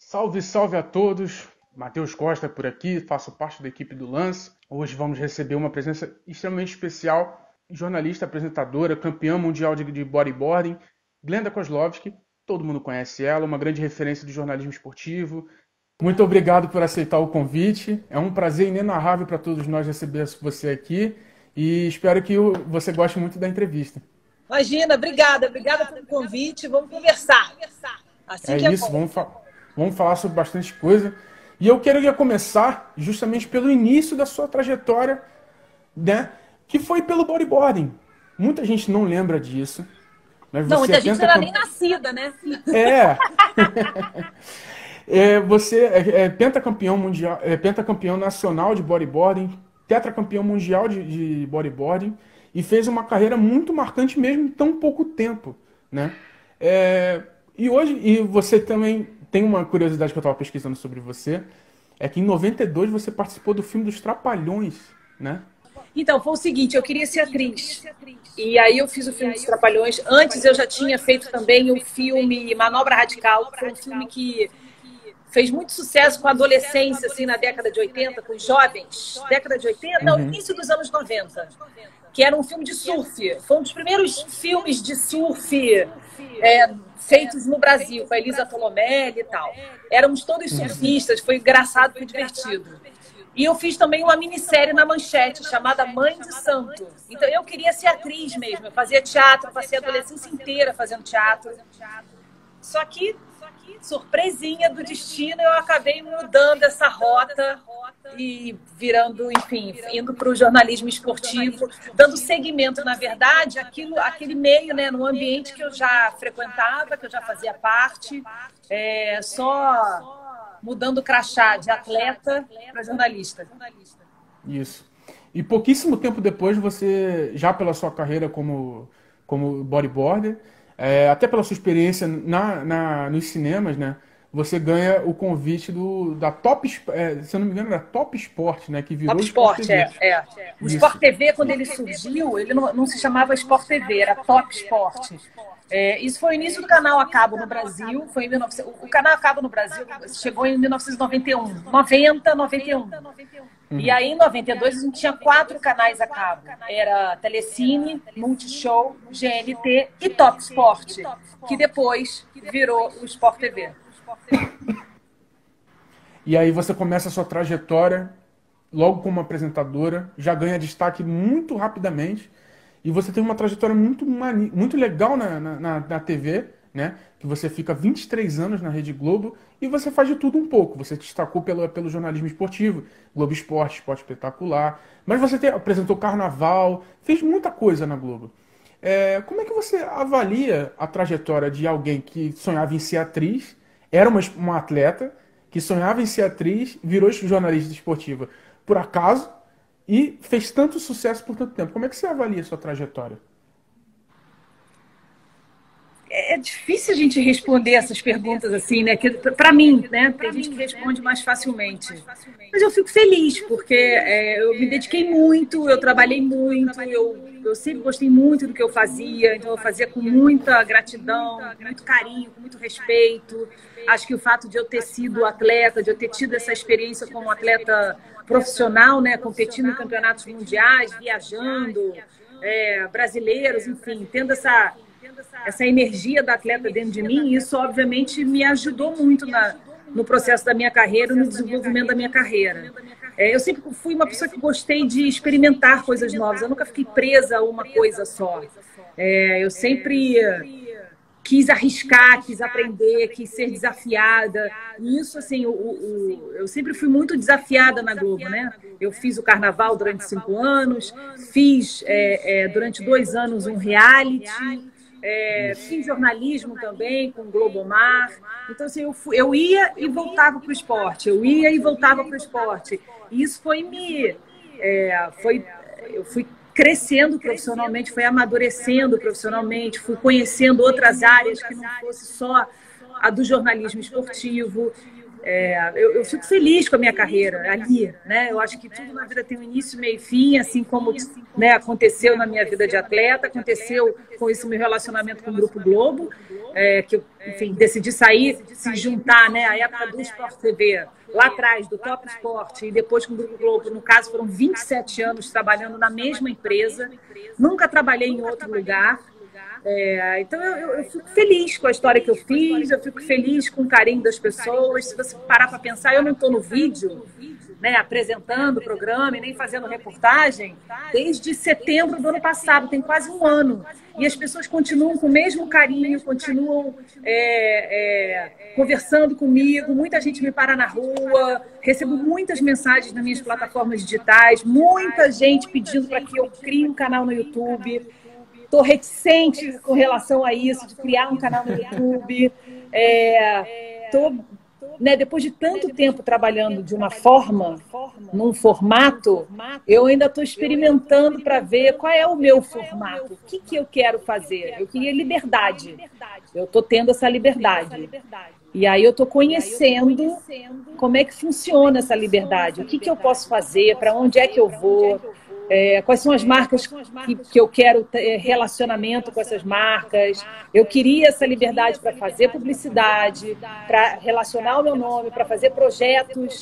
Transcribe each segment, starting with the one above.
Salve, salve a todos! Matheus Costa por aqui, faço parte da equipe do Lance. Hoje vamos receber uma presença extremamente especial, jornalista, apresentadora, campeã mundial de bodyboarding, Glenda Kozlovski. Todo mundo conhece ela, uma grande referência do jornalismo esportivo. Muito obrigado por aceitar o convite. É um prazer inenarrável para todos nós receber você aqui e espero que você goste muito da entrevista. Imagina, obrigada pelo convite. Vamos conversar. Assim É que é isso, bom. vamos falar sobre bastante coisa. E eu queria começar justamente pelo início da sua trajetória, né? Que foi pelo bodyboarding. Muita gente não lembra disso. Mas Não, você muita gente não era nem nascida, né? É. Você é pentacampeão mundial, pentacampeão nacional de bodyboarding, tetracampeão mundial de bodyboarding e fez uma carreira muito marcante mesmo em tão pouco tempo, né? E você também tem uma curiosidade que eu estava pesquisando sobre você, é que em 92 você participou do filme dos Trapalhões, né? Então, foi o seguinte, eu queria ser atriz. E aí eu fiz o filme dos Trapalhões. Antes eu já tinha feito também o filme Manobra Radical, que foi um filme que fez muito sucesso com a adolescência, assim, na década de 80, com os jovens. Década de 80? Não, início dos anos 90. Que era um filme de surf. Foi um dos primeiros filmes de surf feitos no Brasil, com a Elisa Tolomelli e tal. Éramos todos surfistas, foi engraçado, foi divertido. E eu fiz também uma minissérie na Manchete, chamada Mãe de Santo. Então eu queria ser atriz mesmo, eu fazia teatro, passei a adolescência inteira fazendo teatro. Só que, surpresinha do destino, eu acabei mudando essa rota e virando, enfim, indo para o jornalismo esportivo, dando seguimento, na verdade, aquele meio, né, no ambiente que eu já frequentava, que eu já fazia parte, só mudando o crachá de atleta para jornalista. Isso. E pouquíssimo tempo depois, você, já pela sua carreira como bodyboarder, até pela sua experiência nos cinemas, né? Você ganha o convite da Top, se eu não me engano, era Top Sport, né? Que virou Top Sport Sport, TV. O Isso. Sport TV, quando ele surgiu, ele não se chamava Sport TV, era Top Sport. Isso foi o início do canal a cabo no Brasil. O canal a cabo no Brasil chegou em 1991. 91. E aí, em 92, a gente tinha 4 canais a cabo. Era Telecine, Multishow, GNT e Top Sport, que depois virou o Sport TV. E aí você começa a sua trajetória logo como apresentadora, já ganha destaque muito rapidamente. E você tem uma trajetória muito legal na TV, né? Que você fica 23 anos na Rede Globo e você faz de tudo um pouco. Você destacou pelo jornalismo esportivo, Globo Esporte, Esporte Espetacular. Mas você apresentou Carnaval, fez muita coisa na Globo. Como é que você avalia a trajetória de alguém que sonhava em ser atriz, era uma atleta, que sonhava em ser atriz, virou jornalista esportiva por acaso, e fez tanto sucesso por tanto tempo? Como é que você avalia a sua trajetória? É difícil a gente responder essas perguntas assim, né? Para mim, né? Tem gente que responde mais facilmente. Mas eu fico feliz, porque eu me dediquei muito, eu trabalhei muito, eu sempre gostei muito do que eu fazia, então eu fazia com muita gratidão, com muito carinho, com muito respeito. Acho que o fato de eu ter sido atleta, de eu ter tido essa experiência como atleta profissional, né? Competindo em campeonatos mundiais, viajando, brasileiros, enfim, tendo essa energia da atleta dentro de mim, isso obviamente me ajudou muito no processo da minha carreira, no desenvolvimento da minha carreira. Eu sempre fui uma pessoa que gostei de experimentar coisas novas, eu nunca fiquei presa a uma coisa só. Eu sempre quis arriscar, quis aprender, quis ser desafiada. E isso, assim, eu sempre fui muito desafiada na Globo, né? Eu fiz o Carnaval durante 5 anos, fiz durante 2 anos um reality, fiz jornalismo também com o Globomar. Então, assim, eu ia e voltava para o esporte, eu ia e voltava para o esporte. E isso eu fui crescendo profissionalmente, fui amadurecendo profissionalmente, fui conhecendo outras áreas que não fosse só a do jornalismo esportivo. Eu fico feliz com a minha carreira ali, né? Eu acho que tudo na vida tem um início, meio e fim, assim como, né, aconteceu na minha vida de atleta, aconteceu com esse meu relacionamento com o Grupo Globo, que eu, enfim, decidi sair, se juntar, né, à época do Sport TV, lá atrás, do Top Sport, e depois com o Grupo Globo. No caso, foram 27 anos trabalhando na mesma empresa, nunca trabalhei em outro lugar. Então eu fico feliz com a história que eu fiz, eu fico feliz com o carinho das pessoas. Se você parar para pensar, eu não estou no vídeo, né, apresentando o programa e nem fazendo reportagem desde setembro do ano passado, tem quase um ano. E as pessoas continuam com o mesmo carinho, continuam conversando comigo, muita gente me para na rua, recebo muitas mensagens nas minhas plataformas digitais, muita gente pedindo para que eu crie um canal no YouTube. Estou reticente com relação a isso, de criar um canal no YouTube. Né, depois de tanto tempo trabalhando de uma forma, num formato, eu ainda estou experimentando para ver qual é o meu formato, o que eu quero fazer. Eu queria liberdade. Eu estou tendo essa liberdade. E aí eu estou conhecendo como é que funciona essa liberdade, o que eu posso fazer, para onde é que eu vou. Quais são as marcas que eu quero ter relacionamento com essas marcas. Eu queria essa liberdade para fazer publicidade, para relacionar o meu nome, para fazer projetos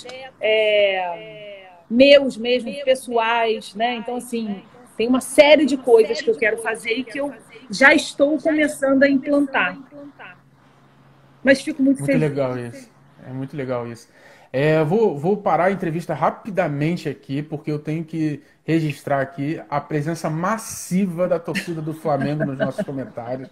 meus mesmo, pessoais, né? Então, assim, tem uma série de coisas que eu quero fazer e que eu já estou começando a implantar. Mas fico muito feliz. Muito legal isso. É muito legal isso. Vou parar a entrevista rapidamente aqui, porque eu tenho que registrar aqui a presença massiva da torcida do Flamengo nos nossos comentários.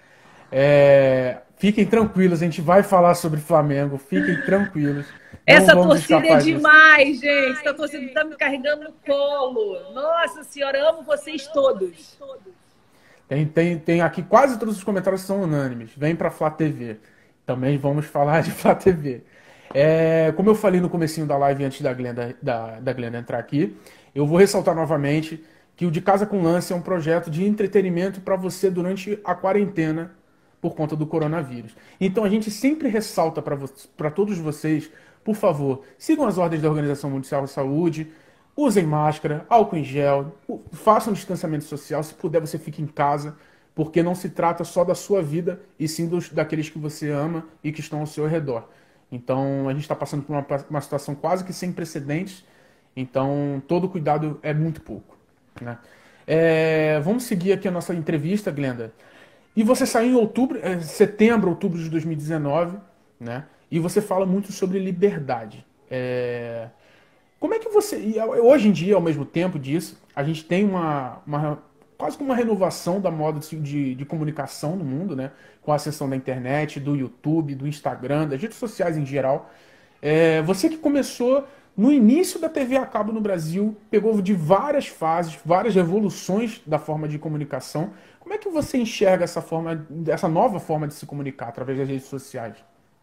Fiquem tranquilos, a gente vai falar sobre Flamengo, fiquem tranquilos. Essa torcida é demais, gente. Essa torcida está me carregando no colo. Nossa Senhora, amo vocês todos. Tem aqui quase todos os comentários são unânimes. Vem para Flá TV. Também vamos falar de Flá TV. Como eu falei no comecinho da live antes da Glenda entrar aqui, eu vou ressaltar novamente que o De Casa com Lance é um projeto de entretenimento para você durante a quarentena por conta do coronavírus. Então a gente sempre ressalta para todos vocês, por favor, sigam as ordens da Organização Mundial da Saúde, usem máscara, álcool em gel, façam distanciamento social, se puder você fique em casa, porque não se trata só da sua vida, e sim daqueles que você ama e que estão ao seu redor. Então, a gente está passando por uma situação quase que sem precedentes, então todo cuidado é muito pouco, né? Vamos seguir aqui a nossa entrevista, Glenda. E você saiu em setembro, outubro de 2019, né? E você fala muito sobre liberdade. Como é que você... Hoje em dia, ao mesmo tempo disso, a gente tem quase que uma renovação da moda de comunicação no mundo, né? Com a ascensão da internet, do YouTube, do Instagram, das redes sociais em geral. Você que começou no início da TV a cabo no Brasil, pegou de várias fases, várias revoluções da forma de comunicação. Como é que você enxerga essa nova forma de se comunicar através das redes sociais?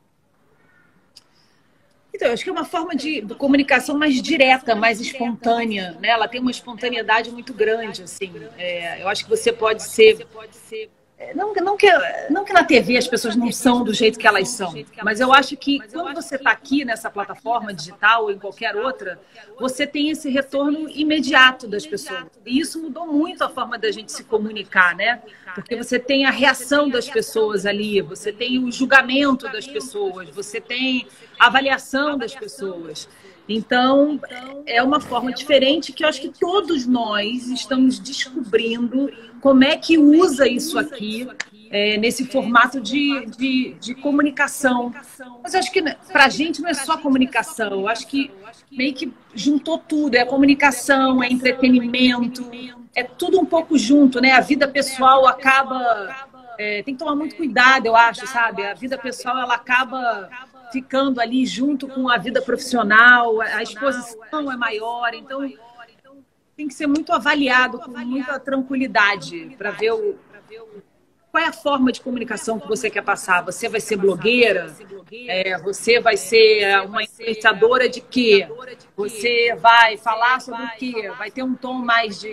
Então, eu acho que é uma forma de comunicação mais direta, mais espontânea, né? Ela tem uma espontaneidade muito grande, assim. Eu acho que você pode ser... Não que na TV as pessoas não são do jeito que elas são, mas eu acho que quando você está aqui nessa plataforma digital ou em qualquer outra, você tem esse retorno imediato das pessoas. E isso mudou muito a forma da gente se comunicar, né? Porque você tem a reação das pessoas ali, você tem o julgamento das pessoas, você tem a avaliação das pessoas. Então, é uma forma diferente que eu acho que todos nós estamos descobrindo como é que usa isso aqui nesse formato de comunicação. Mas eu acho que para a gente não é só comunicação, eu acho que meio que juntou tudo, é comunicação, é entretenimento, é tudo um pouco junto, né? A vida pessoal acaba... tem que tomar muito cuidado, eu acho, sabe? A vida pessoal, ela acaba ficando ali junto com a vida profissional, a exposição é maior, então tem que ser muito avaliado com muita tranquilidade para ver qual é a forma de comunicação que você quer passar. Você vai ser blogueira? Você vai ser uma influenciadora de quê? Você vai falar sobre o quê? Vai ter um tom mais de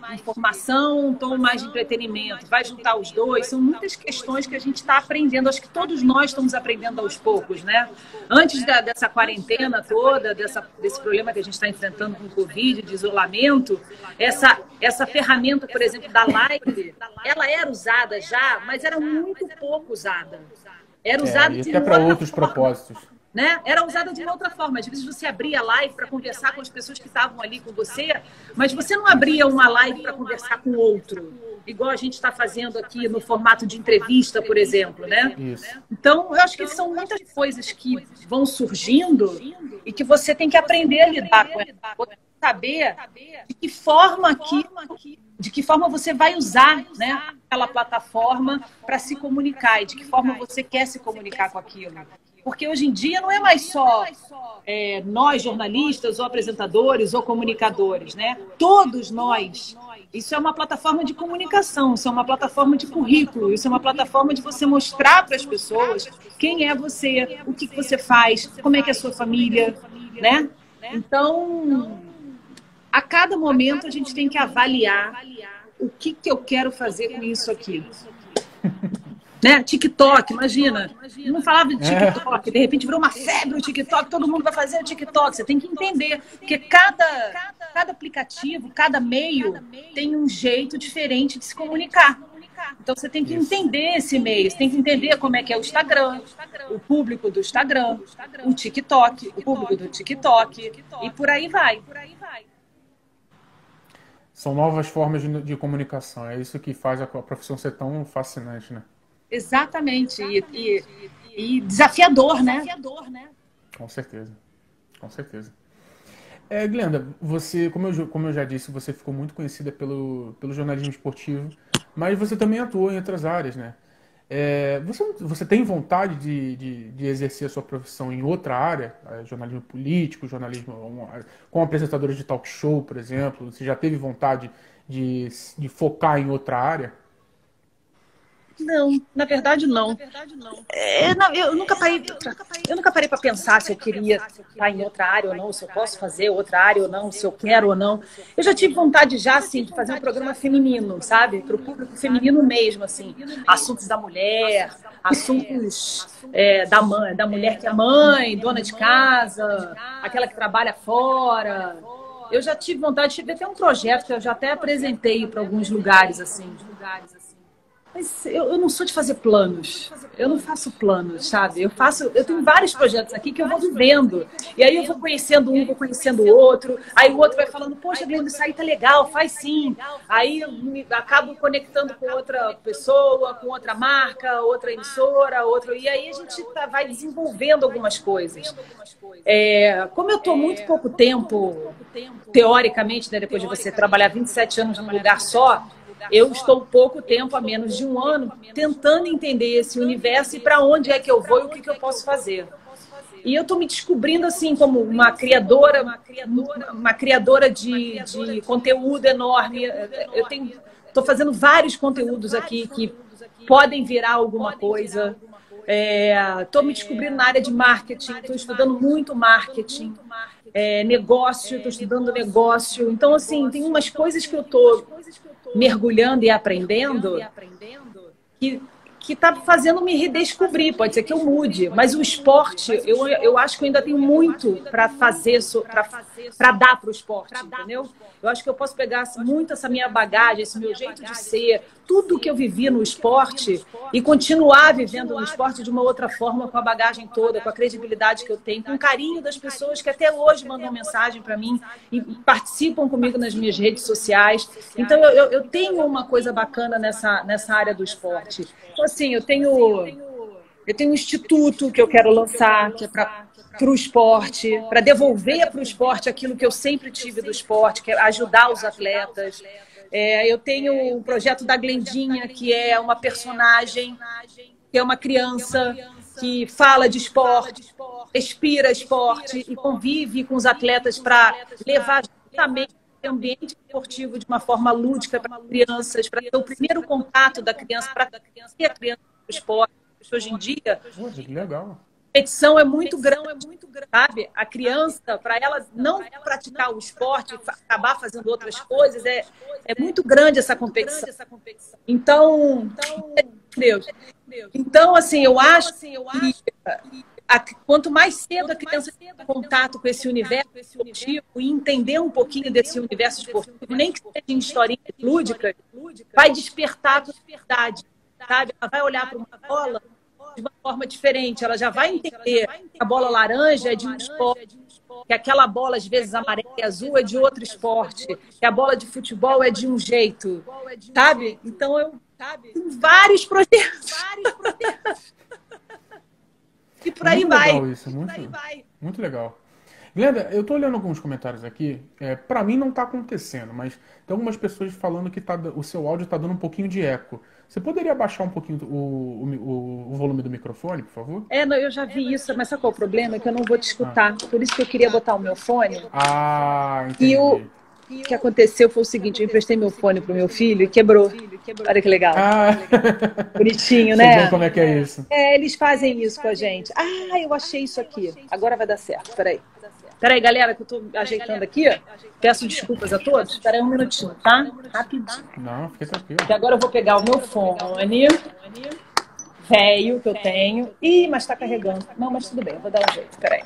informação, um tom mais de entretenimento? Vai juntar os dois? São muitas questões que a gente está aprendendo. Acho que todos nós estamos aprendendo aos poucos, né? Antes dessa quarentena toda, desse problema que a gente está enfrentando com o Covid, de isolamento, essa ferramenta, por exemplo, da live, ela era usada já, mas era muito pouco usada. Era usada e até para outros propósitos. Né? Era usada de uma outra forma. Às vezes você abria a live para conversar com as pessoas que estavam ali com você, mas você não abria uma live para conversar com outro, igual a gente está fazendo aqui no formato de entrevista, por exemplo, né? Isso. Então, eu acho que são muitas coisas que vão surgindo e que você tem que aprender a lidar com elas, saber de que forma você vai usar, né, aquela plataforma para se comunicar e de que forma você quer se comunicar com aquilo. Porque hoje em dia não é mais só nós, jornalistas, ou apresentadores, ou comunicadores, né? Todos nós. Isso é uma plataforma de comunicação, isso é uma plataforma de currículo, isso é uma plataforma de você mostrar para as pessoas quem é você, o que você faz, como é que é a sua família, né? Então, a cada momento a gente tem que avaliar o que eu quero fazer com isso aqui. Né? TikTok, imagina. Não falava de TikTok, de repente virou uma febre o TikTok, todo mundo vai fazer o TikTok. Você tem que entender que cada aplicativo, cada meio tem um jeito diferente de se comunicar. Então você tem que entender esse meio, você tem que entender como é que é o Instagram, o público do Instagram, o TikTok, o público do TikTok, e por aí vai. São novas formas de comunicação. É isso que faz a profissão ser tão fascinante, né? Exatamente. E desafiador, né? Com certeza. Com certeza. Glenda, você, como eu já disse, você ficou muito conhecida pelo jornalismo esportivo, mas você também atuou em outras áreas, né? Você tem vontade de exercer a sua profissão em outra área? Jornalismo político, jornalismo com apresentadores de talk show, por exemplo? Você já teve vontade de focar em outra área? Não, na verdade não. Eu nunca parei para pensar se eu queria estar em outra área ou não, se eu posso fazer outra área ou não, se eu quero ou não. Eu já tive vontade já, assim, de fazer um programa feminino, sabe? Para o público feminino mesmo, assim. Assuntos da mulher, assuntos da mulher que é mãe, dona de casa, aquela que trabalha fora. Eu já tive vontade, tive até um projeto que eu já até apresentei para alguns lugares, assim. Mas eu não sou de fazer planos. Eu não faço planos, sabe? Eu tenho vários projetos aqui que eu vou vivendo. E aí eu vou conhecendo um, vou conhecendo o outro. Aí o outro vai falando, poxa, Glenda, isso aí tá legal, faz sim. Aí eu acabo conectando com outra pessoa, com outra marca, outra emissora, outra. E aí a gente vai desenvolvendo algumas coisas. Como eu estou muito pouco tempo, teoricamente, né, depois de você trabalhar 27 anos num lugar só, eu estou pouco tempo, há menos de um ano, tentando entender esse universo e para onde é que eu vou e o que eu posso fazer. E eu estou me descobrindo assim como uma criadora de conteúdo enorme. Eu estou fazendo vários conteúdos aqui que podem virar alguma coisa. Estou me descobrindo na área de marketing, estou estudando muito marketing, negócio, estou estudando negócio. Então, assim, tem umas coisas que eu estou mergulhando e aprendendo que está fazendo me redescobrir. Pode ser que eu mude, mas o esporte, eu acho que eu ainda tenho muito para fazer, para dar para o esporte, entendeu? Eu acho que eu posso pegar muito essa minha bagagem, esse meu jeito de ser, tudo que eu vivi no esporte e continuar vivendo no esporte de uma outra forma, com a bagagem toda, com a credibilidade que eu tenho, com o carinho das pessoas que até hoje mandam mensagem para mim e participam comigo nas minhas redes sociais. Então, eu tenho uma coisa bacana nessa área do esporte. Então, assim, eu tenho um instituto que eu quero lançar, que é para o esporte, para devolver para o esporte aquilo que eu sempre tive do esporte, que é ajudar os atletas. Eu tenho um projeto da Glendinha, que é uma personagem, que é uma criança que fala de esporte, respira esporte e convive com os atletas para levar justamente o ambiente esportivo de uma forma lúdica para crianças, para ter o primeiro contato da criança, para ter a criança no esporte. Hoje em dia, que legal. competição é muito grande, sabe? A criança, para ela não praticar o esporte, acabar fazendo outras coisas, é muito grande essa competição. Então, Deus. Então, assim, eu acho que quanto mais cedo a criança tem contato com esse universo esportivo e entender um pouquinho desse universo esportivo, nem que seja em historinhas lúdicas, vai despertar a curiosidade, sabe? Ela vai olhar para uma bola de uma forma diferente, ela já vai entender que a bola laranja é de um esporte, que aquela bola, às vezes, amarela e azul é de outro esporte, que a bola de futebol é de um jeito, sabe? Então, eu tenho vários projetos. E por aí vai. Legal isso, muito legal. Glenda, eu tô olhando alguns comentários aqui. Para mim não tá acontecendo, mas tem algumas pessoas falando que o seu áudio tá dando um pouquinho de eco. Você poderia abaixar um pouquinho o volume do microfone, por favor? Não, eu já vi isso, mas sabe qual é o problema? É que eu não vou te escutar. Por isso que eu queria botar o meu fone. Entendi. E o que aconteceu foi o seguinte, eu emprestei meu fone pro meu filho e quebrou. Olha que legal. Bonitinho, né? Você vê como é que é isso. Eles fazem isso com a gente. Eu achei isso aqui. Agora vai dar certo. Peraí, galera, que eu tô ajeitando aqui. Peço desculpas a todos. Espera aí um minutinho, tá? Rapidinho. Não, fica tranquilo. E agora eu vou pegar o meu fone velho que eu tenho. Mas tá carregando. Não, mas tudo bem, eu vou dar um jeito. Peraí.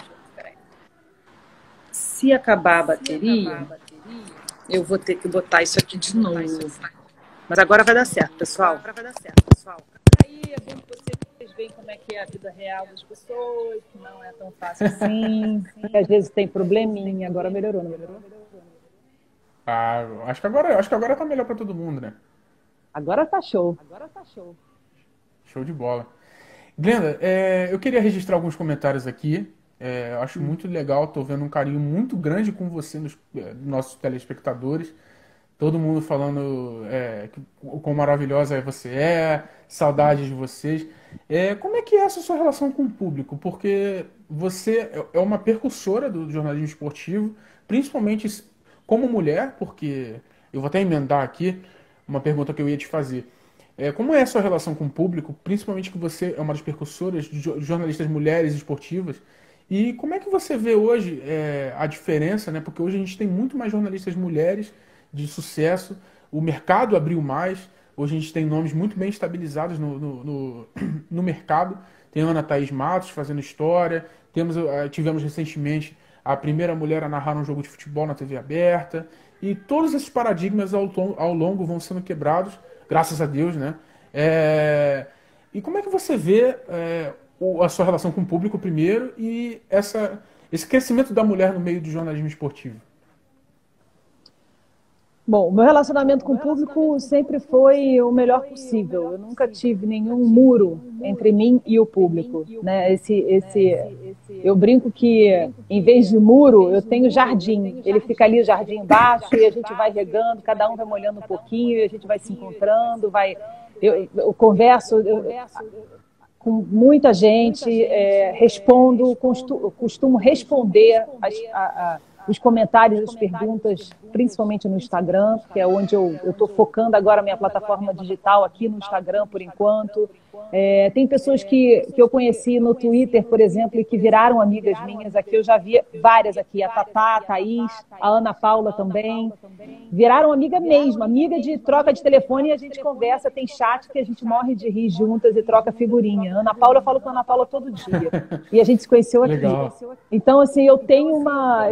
Se acabar a bateria, eu vou ter que botar isso aqui de novo. Mas agora vai dar certo, pessoal. Aí é bom que vocês veem como é que é a vida real das pessoas, que não é tão fácil assim. Às vezes tem probleminha. Agora melhorou, não melhorou? Acho que agora tá melhor para todo mundo, né? Agora tá show. Show de bola. Glenda, eu queria registrar alguns comentários aqui. Eu acho muito legal, tô vendo um carinho muito grande com você nos nossos telespectadores. Todo mundo falando quão maravilhosa você saudades de vocês. Como é que é essa sua relação com o público? Porque você é uma percussora do jornalismo esportivo, principalmente como mulher, porque eu vou até emendar aqui uma pergunta que eu ia te fazer. Como é a sua relação com o público, principalmente que você é uma das percussoras de jornalistas mulheres esportivas? E como é que você vê hoje a diferença, né? Porque hoje a gente tem muito mais jornalistas mulheres de sucesso, o mercado abriu mais, hoje a gente tem nomes muito bem estabilizados no mercado. Tem a Ana Thaís Matos fazendo história, tivemos recentemente a primeira mulher a narrar um jogo de futebol na TV aberta, e todos esses paradigmas ao longo vão sendo quebrados, graças a Deus, né? E como é que você vê a sua relação com o público primeiro e esse crescimento da mulher no meio do jornalismo esportivo? Bom, o meu relacionamento com o público sempre foi o melhor possível. Eu nunca tive nenhum muro entre mim e o público, né? Eu brinco que, em vez de muro, eu tenho jardim. Ele fica ali, o jardim embaixo, e a gente vai regando, cada um vai molhando um pouquinho, e a gente vai se encontrando, eu converso com muita gente, costumo responder os comentários, as perguntas, principalmente no Instagram, que é onde eu estou focando agora a minha plataforma digital aqui no Instagram, por enquanto. Tem pessoas que eu conheci no Twitter, por exemplo, e que viraram amigas minhas aqui. Eu já vi várias aqui, a Tatá, a Thaís, a Ana Paula também. Viraram amiga mesmo, amiga de troca de telefone, e a gente conversa, tem chat que a gente morre de rir juntas e troca figurinha. Ana Paula, eu falo com a Ana Paula todo dia. E a gente se conheceu aqui. Legal. Então, assim, eu tenho uma...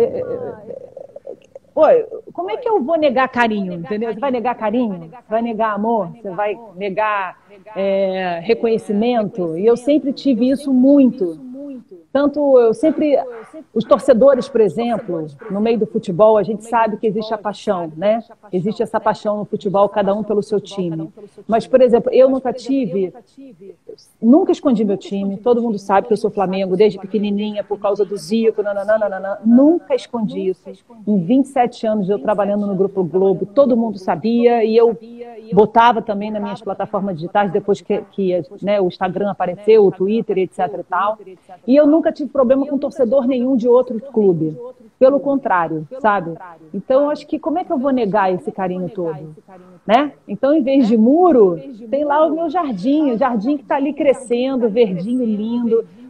como é que eu vou negar carinho, entendeu? Você vai negar carinho? Você vai negar amor? Você vai negar reconhecimento? E eu sempre tive isso muito. Tanto os torcedores, por exemplo, no meio do futebol, a gente sabe que existe a paixão, né? Existe essa paixão no futebol, cada um pelo seu time. Mas, por exemplo, eu nunca escondi meu time. Todo mundo sabe que eu sou Flamengo desde pequenininha, por causa do Zico, nunca escondi isso. Em 27 anos eu trabalhando no Grupo Globo, todo mundo sabia, e eu botava também nas minhas plataformas digitais, depois que o Instagram apareceu, o Twitter, etc e tal. E eu nunca tive problema com torcedor nenhum de outro clube. Pelo contrário, sabe? Então, eu acho que como é que eu vou negar esse carinho todo? Né? Então, em vez de muro, tem lá o meu jardim, o jardim que está ali crescendo, verdinho, lindo,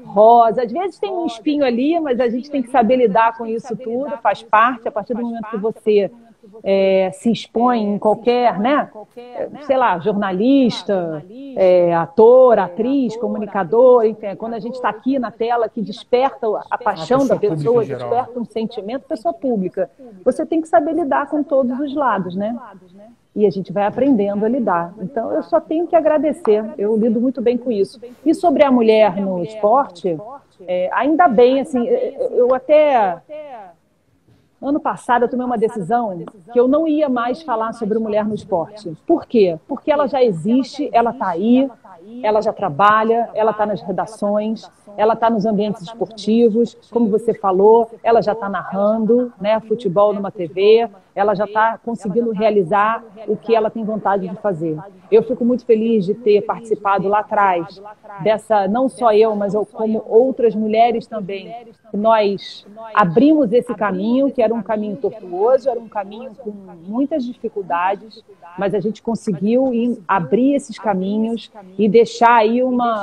rosa. Às vezes tem um espinho ali, mas a gente tem que saber lidar com isso tudo, faz parte. A partir do momento que você se expõe em qualquer, né, sei lá, jornalista, ator, atriz, comunicador, enfim, quando a gente está aqui na tela que desperta a paixão da pessoa, desperta um sentimento, pessoa pública, você tem que saber lidar com todos os lados, né? E a gente vai aprendendo a lidar. Então, eu só tenho que agradecer. Eu lido muito bem com isso. E sobre a mulher no esporte, ainda bem, assim, eu até... Ano passado eu tomei uma decisão que eu não ia mais falar sobre mulher no esporte. Por quê? Porque ela já existe, ela está aí, ela já trabalha, ela está nas redações, ela está nos ambientes esportivos, como você falou, ela já está narrando, né, futebol numa TV, ela já está conseguindo realizar o que ela tem vontade de fazer. Eu fico muito feliz de ter participado lá atrás dessa, não só eu, mas como outras mulheres também, que nós abrimos esse caminho, que era um caminho tortuoso, era um caminho com muitas dificuldades, mas a gente conseguiu abrir esses caminhos e deixar aí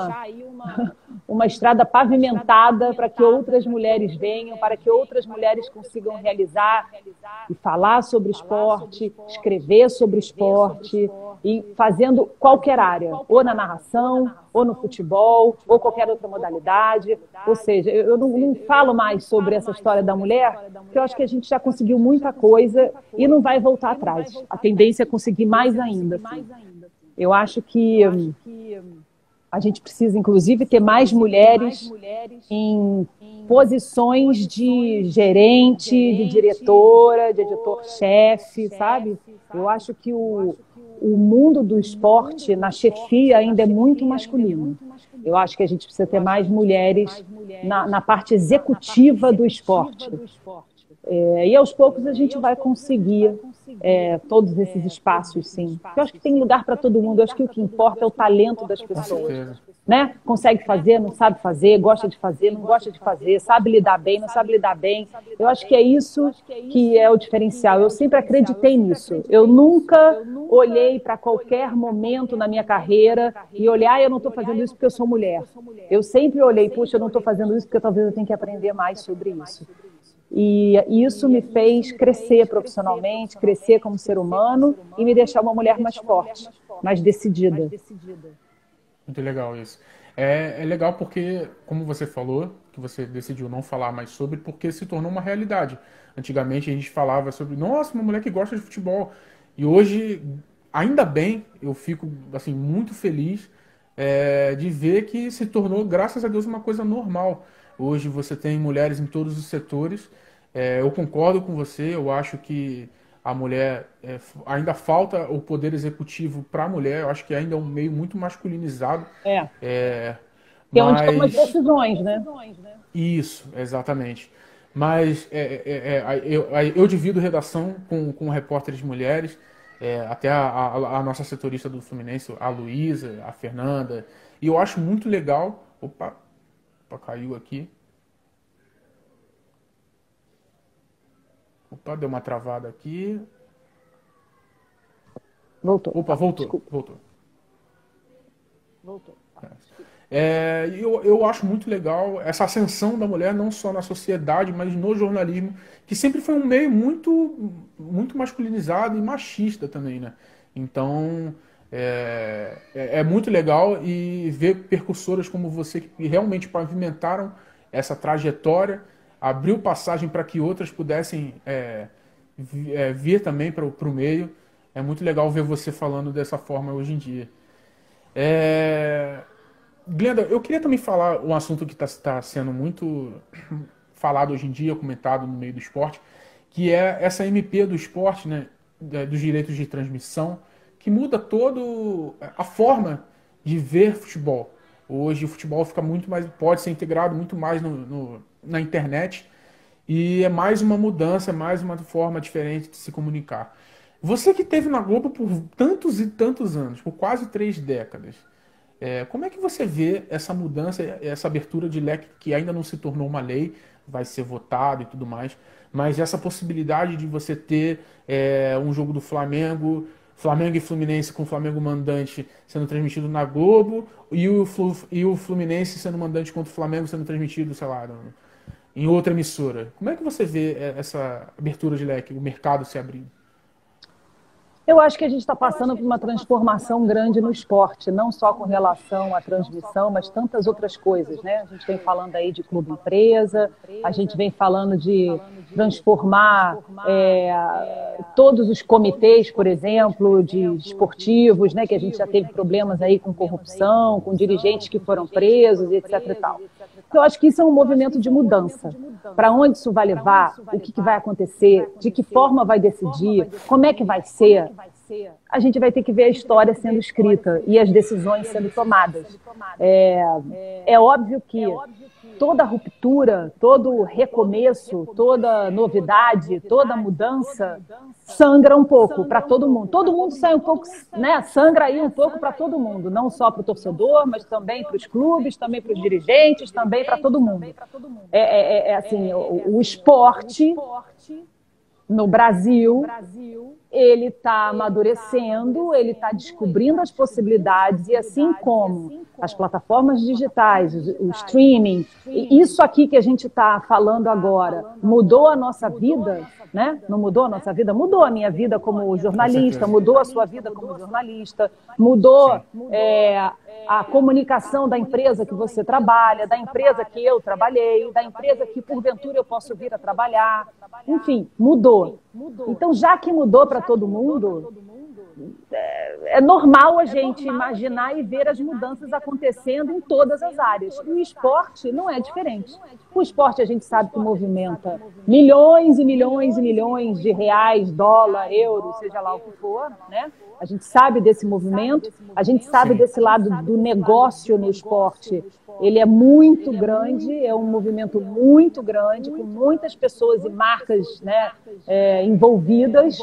uma estrada pavimentada para que outras mulheres venham, para que outras mulheres consigam realizar e falar sobre esporte, escrever sobre esporte e fazendo qualquer área, ou na narração, ou no futebol, ou qualquer outra modalidade. Ou seja, eu não falo mais sobre essa história da mulher, porque eu acho que a gente já conseguiu muita coisa e não vai voltar atrás. A tendência é conseguir mais ainda. Assim. Eu acho que a gente precisa, inclusive, ter mais mulheres em posições de gerente, de diretora, de editor-chefe, sabe? Eu acho que o mundo do esporte, na chefia, ainda é muito masculino. Eu acho que a gente precisa ter mais mulheres na parte executiva do esporte. E aos poucos a gente vai conseguir todos esses espaços, sim. Eu acho que tem lugar para todo mundo. Eu acho que o que importa é o talento das pessoas. Né? Consegue fazer, não sabe fazer, gosta de fazer, não gosta de fazer, sabe lidar bem, não sabe lidar bem. Eu acho que é isso que é o diferencial. Eu sempre acreditei nisso. Eu nunca olhei para qualquer momento na minha carreira e olhar, eu não estou fazendo isso porque eu sou mulher. Eu sempre olhei, puxa, eu não estou fazendo isso porque talvez eu tenha que aprender mais sobre isso. E isso me fez crescer profissionalmente, crescer como ser humano e me deixar uma mulher mais forte, mais decidida. Muito legal isso. É legal porque, como você falou, que você decidiu não falar mais sobre, porque se tornou uma realidade. Antigamente a gente falava sobre, nossa, uma mulher que gosta de futebol. E hoje, ainda bem, eu fico assim, muito feliz de ver que se tornou, graças a Deus, uma coisa normal. Hoje você tem mulheres em todos os setores. Eu concordo com você, eu acho que a mulher, ainda falta o poder executivo para a mulher, eu acho que ainda é um meio muito masculinizado. Que é onde tomam as decisões, né? Isso, exatamente. Mas eu divido redação com repórteres mulheres, até a nossa setorista do Fluminense, a Luísa, a Fernanda, e eu acho muito legal. Opa, caiu aqui. Opa, deu uma travada aqui. Voltou. Opa, voltou. Desculpa. Voltou. Eu acho muito legal essa ascensão da mulher, não só na sociedade, mas no jornalismo, que sempre foi um meio muito, muito masculinizado e machista também, né? Então, é muito legal e ver percursoras como você que realmente pavimentaram essa trajetória, abriu passagem para que outras pudessem vir também para o meio. É muito legal ver você falando dessa forma hoje em dia. Glenda, eu queria também falar um assunto que está sendo muito falado hoje em dia, comentado no meio do esporte, que é essa MP do esporte, né, dos direitos de transmissão, que muda toda a forma de ver futebol. Hoje o futebol fica muito mais, pode ser integrado muito mais na internet e é mais uma mudança, mais uma forma diferente de se comunicar. Você que esteve na Globo por tantos e tantos anos, por quase 3 décadas, como é que você vê essa mudança, essa abertura de leque que ainda não se tornou uma lei, vai ser votado e tudo mais, mas essa possibilidade de você ter um jogo do Flamengo Flamengo e Fluminense com o Flamengo mandante sendo transmitido na Globo e o Fluminense sendo mandante contra o Flamengo sendo transmitido, sei lá, em outra emissora. Como é que você vê essa abertura de leque, o mercado se abrindo? Eu acho que a gente está passando por uma transformação grande no esporte, não só com relação à transmissão, mas tantas outras coisas, né? A gente vem falando aí de clube empresa, a gente vem falando de transformar todos os comitês, por exemplo, de esportivos, né? Que a gente já teve problemas aí com corrupção, com dirigentes que foram presos, etc. e tal. Eu acho que isso é um movimento de mudança. Para onde isso vai levar? O que vai acontecer? De que forma vai decidir? Como é que vai ser? A gente vai ter que ver a história sendo escrita e as decisões sendo tomadas. É óbvio que toda ruptura, todo recomeço, toda novidade, toda mudança sangra um pouco para todo mundo. Todo mundo sai um pouco, né? Sangra aí um pouco para todo mundo, não só para o torcedor, mas também para os clubes, também para os dirigentes, também para todo mundo. Assim, o esporte no Brasil, ele está amadurecendo, ele está descobrindo as possibilidades, e assim como as plataformas digitais, o streaming, isso aqui que a gente está falando agora, mudou a nossa vida, né? Não mudou a nossa vida? Mudou a minha vida como jornalista, mudou a sua vida como jornalista, mudou a comunicação da empresa que você trabalha, da empresa que eu trabalhei, da empresa que porventura eu posso vir a trabalhar, enfim, mudou. Então, já que mudou para todo mundo, é normal a gente imaginar e ver as mudanças acontecendo em todas as áreas. E o esporte não é diferente. O esporte a gente sabe que movimenta milhões e milhões e milhões de reais, dólar, euro, seja lá o que for, né? A gente sabe desse movimento, a gente sabe desse lado do negócio no esporte. Ele é muito grande, é um movimento muito grande, com muitas pessoas e marcas, né, envolvidas.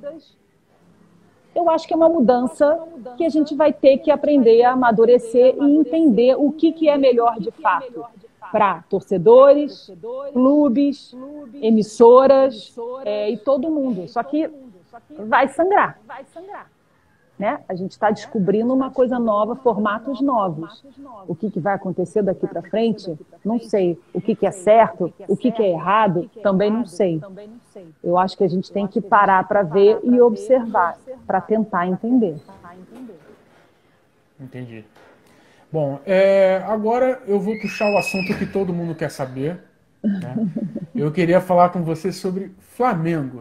Eu acho que é uma mudança que a gente vai ter que aprender a amadurecer e entender o que é melhor de fato para torcedores, clubes, emissoras e todo mundo. Só que vai sangrar. Né? A gente está descobrindo uma coisa nova, formatos novos. O que vai acontecer daqui para frente? Não sei. O que é certo, o que é errado, também não sei. Eu acho que a gente tem que parar para ver e observar, para tentar entender. Entendi. Bom, agora eu vou puxar o assunto que todo mundo quer saber. Né? Eu queria falar com você sobre Flamengo.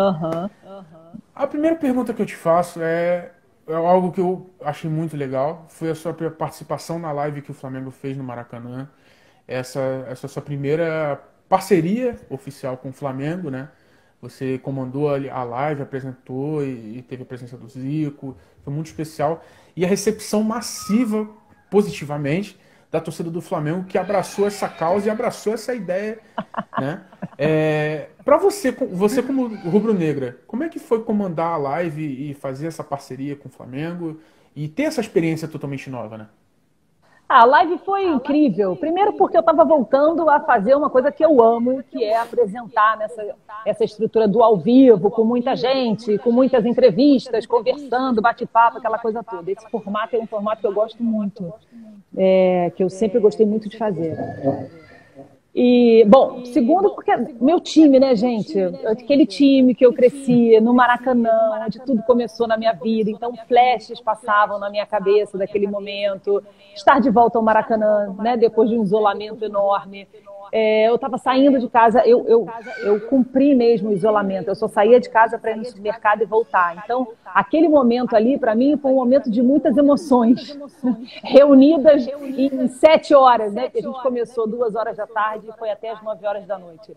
A primeira pergunta que eu te faço é algo que eu achei muito legal. Foi a sua participação na live que o Flamengo fez no Maracanã. Essa sua primeira parceria oficial com o Flamengo, né? Você comandou a live, apresentou e teve a presença do Zico. Foi muito especial. E a recepção massiva, positivamente, da torcida do Flamengo, que abraçou essa causa e abraçou essa ideia, né? Para você como rubro-negra, como é que foi comandar a live e fazer essa parceria com o Flamengo e ter essa experiência totalmente nova, né? A live foi incrível. Primeiro porque eu estava voltando a fazer uma coisa que eu amo, que é apresentar essa estrutura do ao vivo, com muita gente, com muitas entrevistas, conversando, bate-papo, aquela coisa toda. Esse formato é um formato que eu gosto muito, que eu sempre gostei muito de fazer. E, bom, segundo porque meu time, né, gente? Aquele time que eu cresci no Maracanã, onde tudo começou na minha vida, então flashes passavam na minha cabeça daquele momento. Estar de volta ao Maracanã, né, depois de um isolamento enorme. Eu estava saindo de casa, eu cumpri mesmo o isolamento, eu só saía de casa para ir no supermercado e voltar. Então, aquele momento ali, para mim, foi um momento de muitas emoções, reunidas em 7 horas, né? Porque a gente começou 2 horas da tarde e foi até as 9 horas da noite.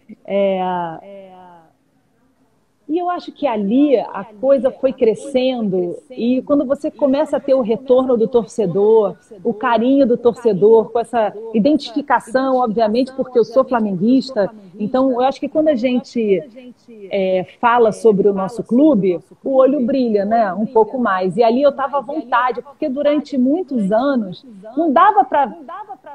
E eu acho que ali a coisa foi crescendo e quando você começa a ter o retorno do torcedor, o carinho do torcedor, com essa identificação, obviamente, porque eu sou flamenguista, então eu acho que quando a gente fala sobre o nosso clube, o olho brilha, né, um pouco mais. E ali eu estava à vontade, porque durante muitos anos não dava para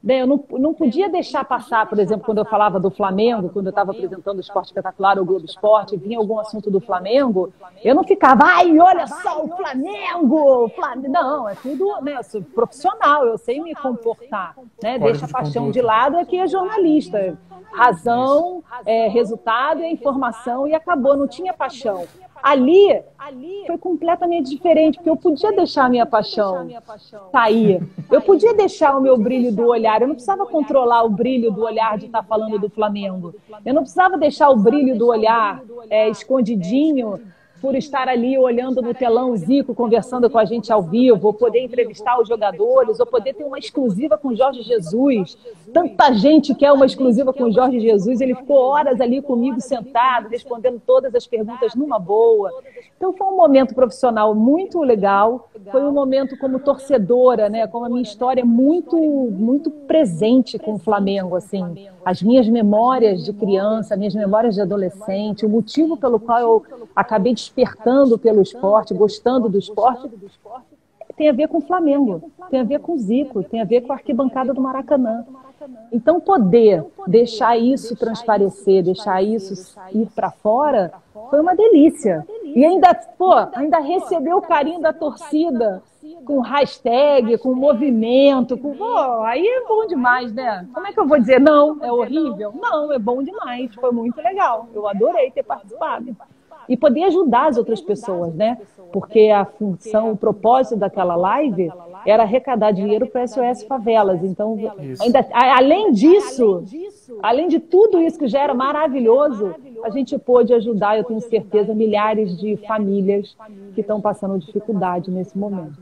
Bem, eu não podia deixar passar, por exemplo, quando eu falava do Flamengo, quando eu estava apresentando o Esporte Espetacular, o Globo Esporte, e vinha algum assunto do Flamengo, eu não ficava, ai, olha só o Flamengo! Não, é tudo, né, eu sou profissional, eu sei me comportar, né? Deixa a paixão de lado, aqui é jornalista. Razão, resultado, informação, e acabou, não tinha paixão. Ali foi completamente diferente, porque eu podia deixar a minha paixão sair. Eu podia deixar o meu brilho do olhar. Eu não precisava controlar o brilho do olhar de estar falando do Flamengo. Eu não precisava deixar o brilho do olhar escondidinho por estar ali olhando no telão o Zico, conversando com a gente ao vivo, ou poder entrevistar os jogadores, ou poder ter uma exclusiva com o Jorge Jesus. Tanta gente quer uma exclusiva com o Jorge Jesus, ele ficou horas ali comigo sentado, respondendo todas as perguntas numa boa. Então foi um momento profissional muito legal, foi um momento como torcedora, né, como a minha história é muito presente com o Flamengo, assim. As minhas memórias de criança, minhas memórias de adolescente, o motivo pelo qual eu acabei despertando pelo esporte, gostando do esporte, tem a ver com o Flamengo, tem a ver com o Zico, tem a ver com a arquibancada do Maracanã. Então, poder deixar isso transparecer, deixar isso ir para fora, foi uma delícia. E ainda receber o carinho da torcida, com hashtag, com movimento, aí é bom demais, né? Como é que eu vou dizer, não, é horrível? Não, é bom demais, foi muito legal. Eu adorei ter participado. E poder ajudar as outras pessoas, né? Porque a função, o propósito daquela live era arrecadar dinheiro para SOS Favelas. Então, além disso, além de tudo isso que já era maravilhoso, a gente pôde ajudar, eu tenho certeza, milhares de famílias que estão passando dificuldade nesse momento.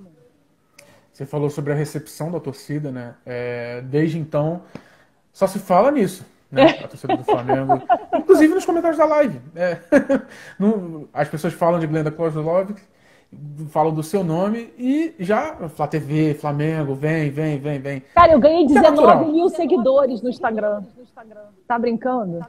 Você falou sobre a recepção da torcida, né? Desde então, só se fala nisso. Né? A torcida do Flamengo, inclusive nos comentários da live. As pessoas falam de Glenda Kozlowski, falam do seu nome e já Flá TV, Flamengo, vem. Cara, eu ganhei 19 mil seguidores no Instagram. Tá brincando?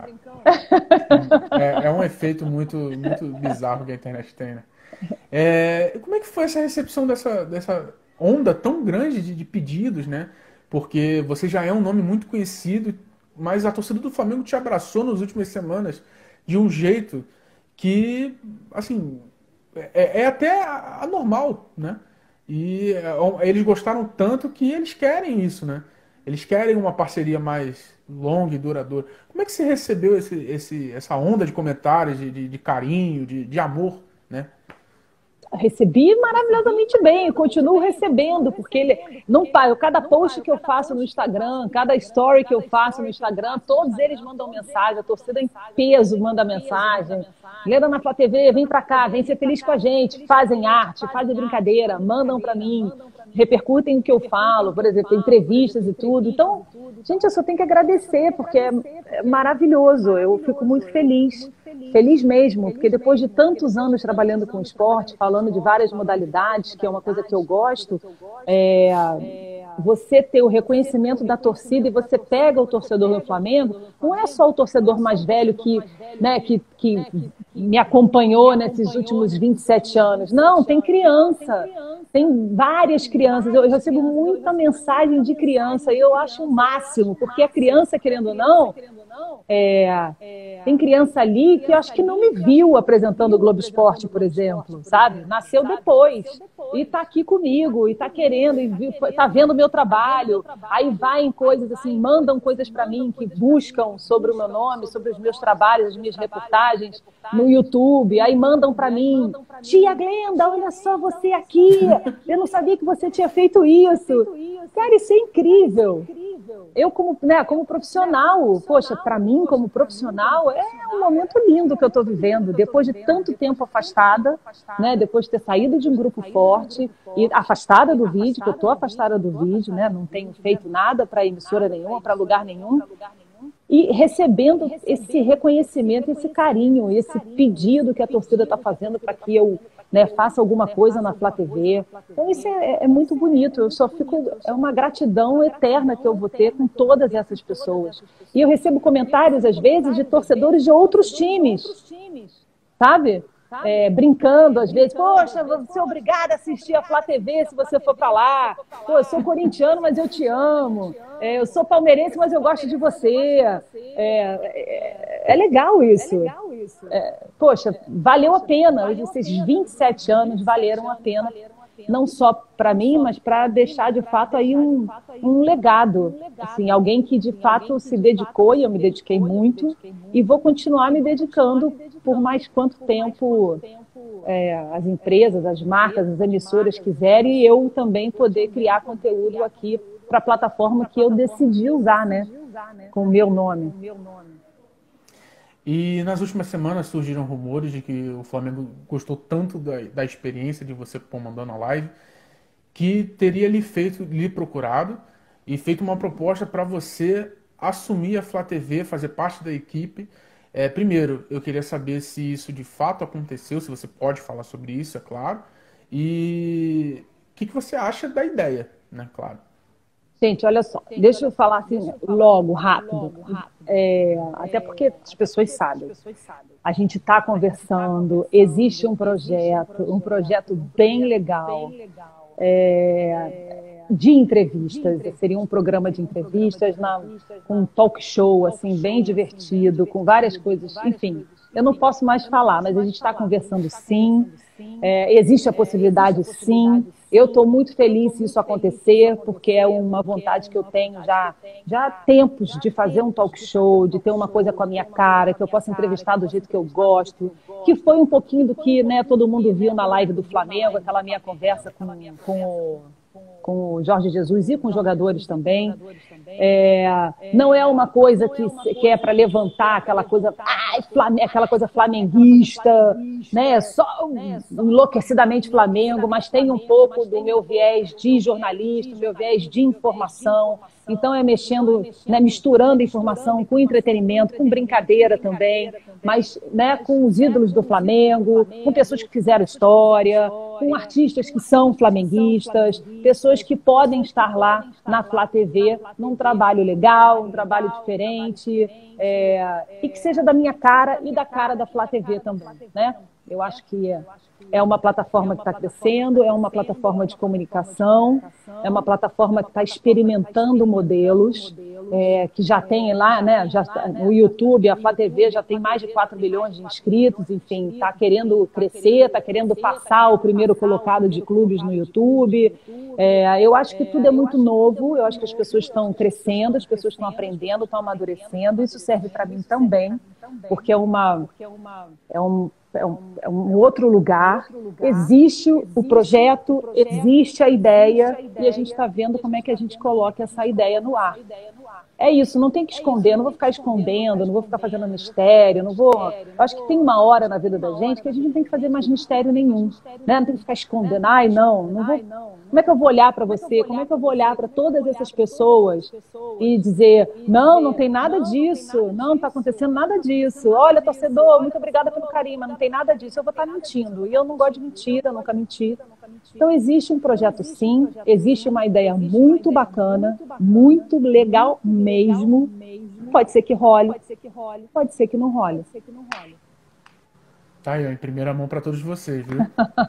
É um efeito muito bizarro que a internet tem, né? Como é que foi essa recepção dessa onda tão grande de pedidos, né? Porque você já é um nome muito conhecido, mas a torcida do Flamengo te abraçou nas últimas semanas de um jeito que, assim, é até anormal, né? E eles gostaram tanto que eles querem isso, né? Eles querem uma parceria mais longa e duradoura. Como é que você recebeu essa onda de comentários, de carinho, de amor, né? Recebi maravilhosamente bem, eu continuo recebendo, porque ele não para. Cada post que eu faço no Instagram, cada story que eu faço no Instagram, todos eles mandam mensagem, a torcida em peso manda mensagem. Glenda na Flá TV, vem pra cá, vem ser feliz com a gente, fazem arte, fazem brincadeira, mandam pra mim, repercutem o que eu falo, por exemplo, entrevistas e tudo. Então, gente, eu só tenho que agradecer, porque é maravilhoso, eu fico muito feliz. Feliz mesmo, porque depois de tantos anos trabalhando com esporte, falando de várias modalidades, que é uma coisa que eu gosto, você ter o reconhecimento da torcida e você pega o torcedor do Flamengo, não é só o torcedor mais velho que me acompanhou nesses últimos 27 anos. Não, tem criança, tem várias crianças. Eu recebo muita mensagem de criança e eu acho o máximo, porque a criança, querendo ou não, tem criança ali que eu acho que não me viu apresentando o Globo Esporte, por exemplo, sabe? Nasceu depois e está aqui comigo, e está querendo, e está vendo o meu trabalho. Aí vai em coisas assim, mandam coisas para mim que buscam sobre o meu nome, sobre os meus trabalhos, as minhas reportagens no YouTube. Aí mandam para mim, tia Glenda, olha só você aqui, eu não sabia que você tinha feito isso. Cara, isso é incrível. Eu, como profissional, poxa, para mim, como profissional, é um momento lindo que eu estou vivendo. Depois de tanto tempo afastada, né, depois de ter saído de um grupo forte e afastada do vídeo, que eu estou afastada do vídeo, né, não tenho feito nada para emissora nenhuma, para lugar nenhum, e recebendo esse reconhecimento, esse carinho, esse pedido que a torcida está fazendo para que eu faça alguma coisa na Flá TV. Então isso é muito bonito, é uma gratidão eterna que eu vou ter com todas essas pessoas. E eu recebo comentários, às vezes, de torcedores de outros times, sabe? brincando às vezes, poxa, você é obrigada a assistir a Flá TV se você for para lá. Pô, eu sou corintiano, mas eu te amo. Eu sou palmeirense, mas eu gosto de você. É legal isso. Poxa, valeu a pena. Esses 27 anos valeram a pena, não só para mim, mas para deixar de fato aí um legado. Assim, alguém que de fato se dedicou, e eu me dediquei muito, e vou continuar me dedicando por mais quanto tempo as empresas, as marcas, as emissoras quiserem, e eu também poder criar conteúdo aqui para a plataforma que eu decidi usar, né? Com o meu nome. E nas últimas semanas surgiram rumores de que o Flamengo gostou tanto da experiência de você comandando a live, que teria lhe procurado e feito uma proposta para você assumir a Flá TV, fazer parte da equipe. Primeiro, eu queria saber se isso de fato aconteceu, se você pode falar sobre isso, é claro. E o que você acha da ideia, né? Claro. Gente, olha só, deixa eu falar assim, logo, rápido. Até porque as pessoas sabem. A gente está conversando, existe um projeto bem legal, de entrevistas. Seria um programa de entrevistas com um talk show assim, bem divertido, com várias coisas. Enfim, eu não posso mais falar, mas a gente está conversando sim. Existe a possibilidade sim. Eu estou muito feliz se isso acontecer, porque é uma vontade que eu tenho já há tempos de fazer um talk show, de ter uma coisa com a minha cara, que eu possa entrevistar do jeito que eu gosto, que foi um pouquinho do que, né, todo mundo viu na live do Flamengo, aquela minha conversa com o Jorge Jesus e com os jogadores também. Não é uma coisa que é para levantar aquela coisa flamenguista, né? Só enlouquecidamente Flamengo, mas tem um pouco do meu viés de jornalista, do meu viés de informação. Então mexendo, né, misturando informação com entretenimento, com brincadeira também, mas, né, com os ídolos do Flamengo, com pessoas que fizeram história, com artistas que são flamenguistas, pessoas que podem estar lá na Flá TV num trabalho legal, um trabalho diferente, e que seja da minha cara e da cara da Flá TV também, né? Eu acho que é uma plataforma que está crescendo, é uma plataforma de comunicação, é uma plataforma que está experimentando modelos, que já tem lá, né, no YouTube, a Flá TV já tem mais de 4 milhões de inscritos, enfim, está querendo crescer, está querendo passar o primeiro colocado de clubes no YouTube. Eu acho que tudo é muito novo, eu acho que as pessoas estão crescendo, as pessoas estão aprendendo, estão amadurecendo, isso serve para mim também, porque é um outro lugar, existe o projeto, existe a ideia, e a gente está vendo como é que a gente coloca essa ideia no ar. É isso, não tem que esconder, não vou ficar escondendo, não vou ficar fazendo mistério, não vou... Eu acho que tem uma hora na vida da gente que a gente não tem que fazer mais mistério nenhum, né? Não tem que ficar escondendo, não vou... Como é que eu vou olhar para você? Como é que eu vou olhar para todas essas pessoas e dizer, não tem nada disso, não está acontecendo nada disso. Olha, torcedor, muito obrigada pelo carinho, mas não tem nada disso. Eu vou estar mentindo. E eu não gosto de mentira, nunca menti. Então, existe um projeto sim, existe uma ideia muito bacana, muito legal mesmo. Pode ser que role, pode ser que não role. Tá aí, em primeira mão para todos vocês, viu?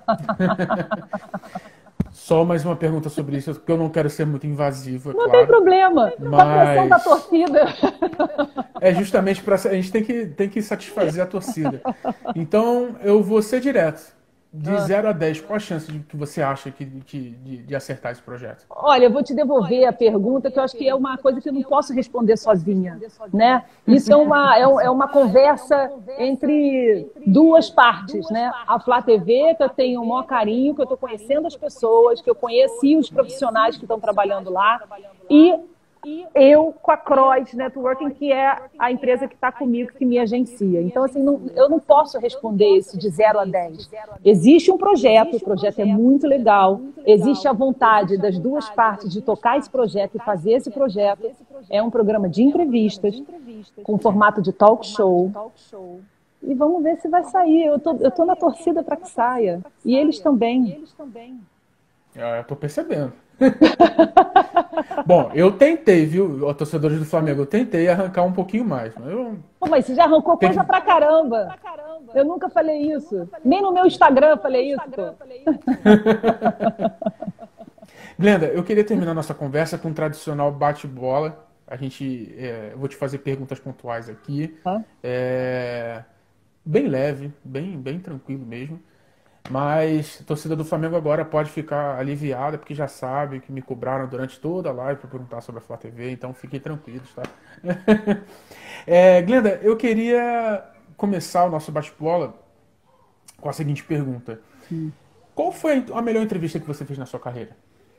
Só mais uma pergunta sobre isso, porque eu não quero ser muito invasivo, Não tem problema, a pressão da torcida. Justamente para a gente tem que satisfazer a torcida. Então, eu vou ser direto. De 0 a 10, qual a chance de que você acha de acertar esse projeto? Olha, eu vou te devolver a pergunta, que eu acho que é uma coisa que eu não posso responder sozinha, né? Isso é uma conversa entre duas partes, né? A Flá TV, que eu tenho o maior carinho, que eu estou conhecendo as pessoas, que eu conheci os profissionais que estão trabalhando lá, e eu com a Cross Networking, que é a empresa que está comigo, que me agencia. Então, assim, eu não posso responder isso de 0 a 10. Existe um projeto, o projeto é muito legal, existe a vontade das duas partes de tocar esse projeto e fazer esse projeto. É um programa de entrevistas, com formato de talk show. E vamos ver se vai sair. Eu tô na torcida para que saia. E eles também. Eu tô percebendo. Bom, eu tentei, viu, torcedores do Flamengo, eu tentei arrancar um pouquinho mais. Mas você já arrancou coisa pra caramba. Eu nunca falei isso. Nem no meu Instagram eu falei isso, pô. Glenda, eu queria terminar nossa conversa com um tradicional bate-bola. Eu vou te fazer perguntas pontuais aqui. Bem leve, bem tranquilo mesmo. Mas a torcida do Flamengo agora pode ficar aliviada, porque já sabe que me cobraram durante toda a live para perguntar sobre a Flá TV, então fiquem tranquilos, tá? Glenda, eu queria começar o nosso bate-bola com a seguinte pergunta. Qual foi a melhor entrevista que você fez na sua carreira?